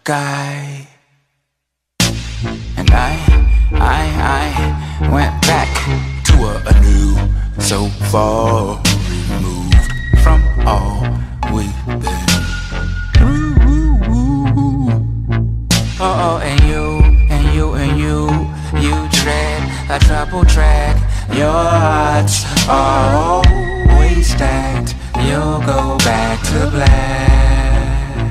sky. And I went back to a new, so far removed from all we've been through. Oh, and you tread a trouble track. Your odds are always stacked. You'll go back to black.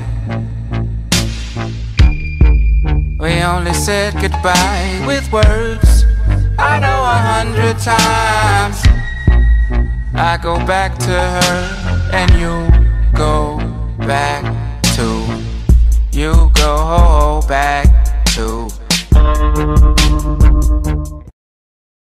We only said goodbye with words. I know 100 times. I go back to her and you go